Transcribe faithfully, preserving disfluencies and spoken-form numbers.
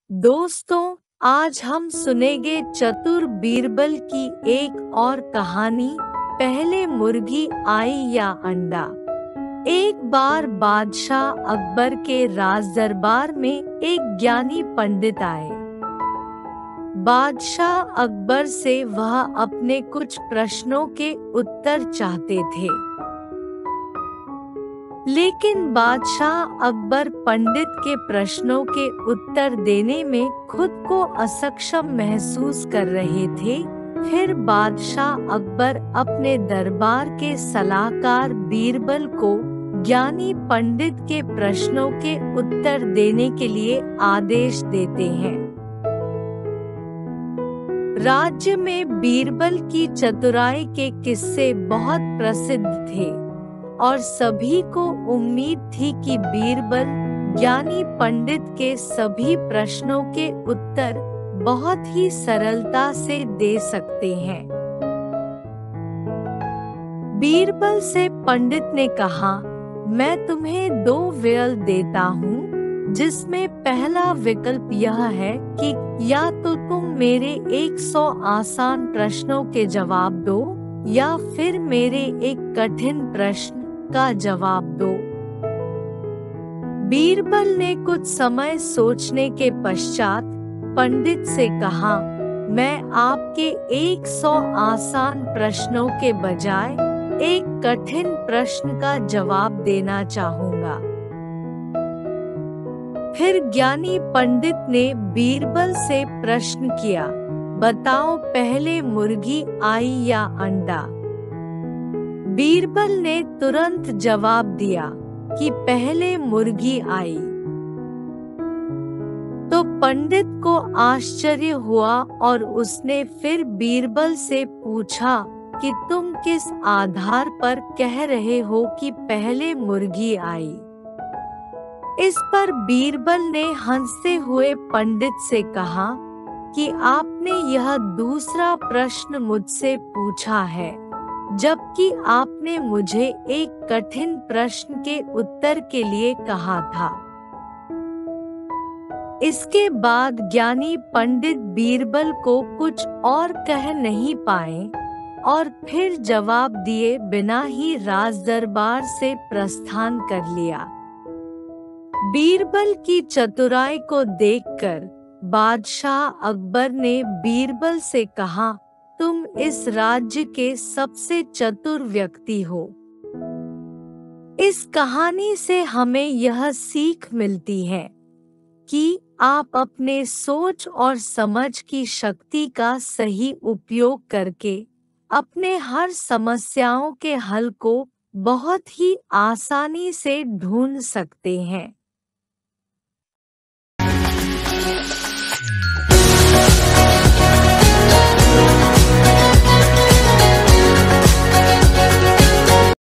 दोस्तों, आज हम सुनेंगे चतुर बीरबल की एक और कहानी। पहले मुर्गी आई या अंडा। एक बार बादशाह अकबर के राज दरबार में एक ज्ञानी पंडित आए। बादशाह अकबर से वह अपने कुछ प्रश्नों के उत्तर चाहते थे, लेकिन बादशाह अकबर पंडित के प्रश्नों के उत्तर देने में खुद को असक्षम महसूस कर रहे थे। फिर बादशाह अकबर अपने दरबार के सलाहकार बीरबल को ज्ञानी पंडित के प्रश्नों के उत्तर देने के लिए आदेश देते हैं। राज्य में बीरबल की चतुराई के किस्से बहुत प्रसिद्ध थे और सभी को उम्मीद थी कि बीरबल ज्ञानी पंडित के सभी प्रश्नों के उत्तर बहुत ही सरलता से दे सकते हैं। बीरबल से पंडित ने कहा, मैं तुम्हें दो विकल्प देता हूँ, जिसमें पहला विकल्प यह है कि या तो तुम मेरे एक सौ आसान प्रश्नों के जवाब दो या फिर मेरे एक कठिन प्रश्न का जवाब दो। बीरबल ने कुछ समय सोचने के पश्चात पंडित से कहा, मैं आपके एक सौ आसान प्रश्नों के बजाय एक कठिन प्रश्न का जवाब देना चाहूंगा। फिर ज्ञानी पंडित ने बीरबल से प्रश्न किया, बताओ पहले मुर्गी आई या अंडा। बीरबल ने तुरंत जवाब दिया कि पहले मुर्गी आई। तो पंडित को आश्चर्य हुआ और उसने फिर बीरबल से पूछा कि तुम किस आधार पर कह रहे हो कि पहले मुर्गी आई। इस पर बीरबल ने हंसते हुए पंडित से कहा कि आपने यह दूसरा प्रश्न मुझसे पूछा है, जबकि आपने मुझे एक कठिन प्रश्न के उत्तर के लिए कहा था। इसके बाद ज्ञानी पंडित बीरबल को कुछ और कह नहीं पाए और फिर जवाब दिए बिना ही राजदरबार से प्रस्थान कर लिया। बीरबल की चतुराई को देखकर बादशाह अकबर ने बीरबल से कहा, तुम इस राज्य के सबसे चतुर व्यक्ति हो। इस कहानी से हमें यह सीख मिलती है कि आप अपने सोच और समझ की शक्ति का सही उपयोग करके अपने हर समस्याओं के हल को बहुत ही आसानी से ढूंढ सकते हैं।